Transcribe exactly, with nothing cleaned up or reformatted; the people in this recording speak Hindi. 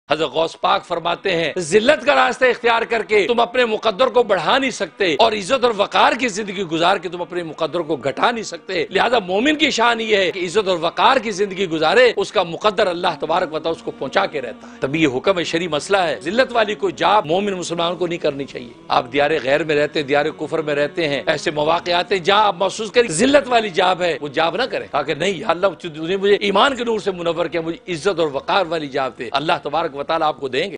हज़रत गौस पाक फरमाते हैं जिल्लत का रास्ता इख्तियार करके तुम अपने मुकद्दर को बढ़ा नहीं सकते और इज्जत और वकार की जिंदगी गुजार के तुम अपने मुकद्दर को घटा नहीं सकते। लिहाजा मोमिन की शान ये है कि इज्जत और वकार की जिंदगी गुजारे, उसका मुकद्दर अल्लाह तबारक व तआला उसको पहुंचा के रहता है। तभी ये हुक्म शरी मसला है, जिल्लत वाली कोई जाब मोमिन मुसलमान को नहीं करनी चाहिए। आप दियारे गैर में रहते, दियारे कुफर में रहते हैं, ऐसे मौके आते हैं जहाँ आप महसूस करें जिल्लत वाली जाब है, वो जाब ना करें। कहा कि नहीं अल्लाह तूने मुझे ईमान के नूर से मुनव्वर किया, मुझे इज्जत और वकार वाली जाब दे, अल्लाह तबारक व तआला आपको देंगे।